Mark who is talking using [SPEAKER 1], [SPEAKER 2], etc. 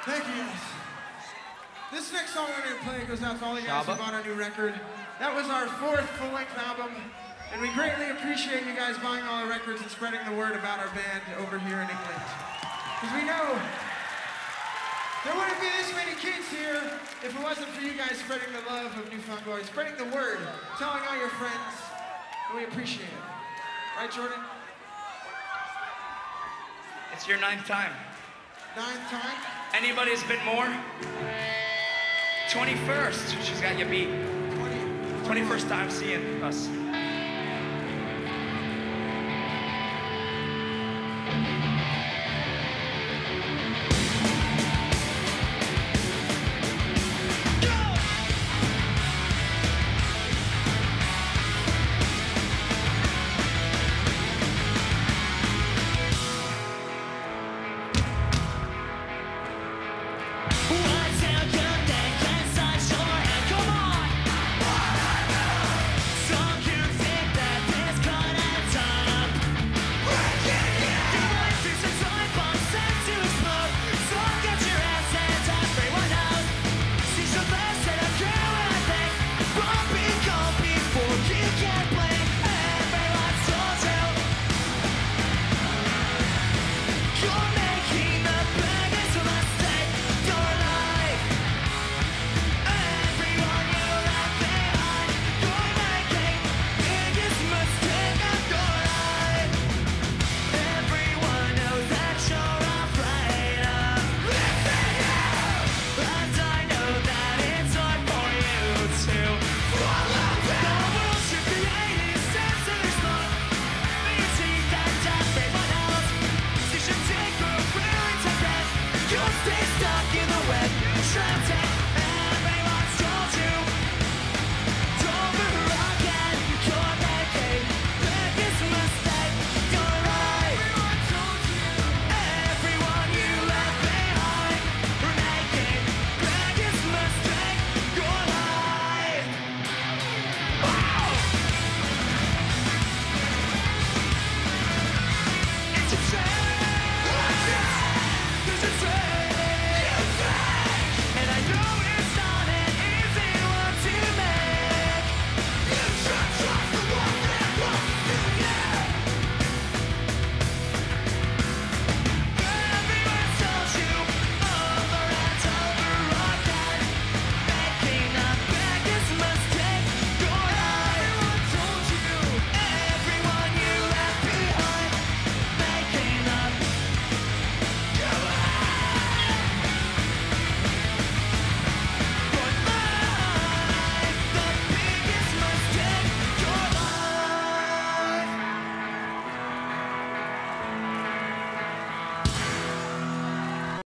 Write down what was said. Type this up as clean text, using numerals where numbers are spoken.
[SPEAKER 1] Thank you, guys. This next song we're gonna play goes out to all you guys who bought our new record. That was our 4th full-length album, and we greatly appreciate you guys buying all our records and spreading the word about our band over here in England. Because we know there wouldn't be this many kids here if it wasn't for you guys spreading the love of New Found Glory, spreading the word, telling all your friends, and we appreciate it. Right, Jordan?
[SPEAKER 2] It's your 9th time.
[SPEAKER 1] 9th time?
[SPEAKER 2] Anybody's been more? 21st. She's got you beat. 21st time seeing us.
[SPEAKER 3] Stay stuck in the web, trapped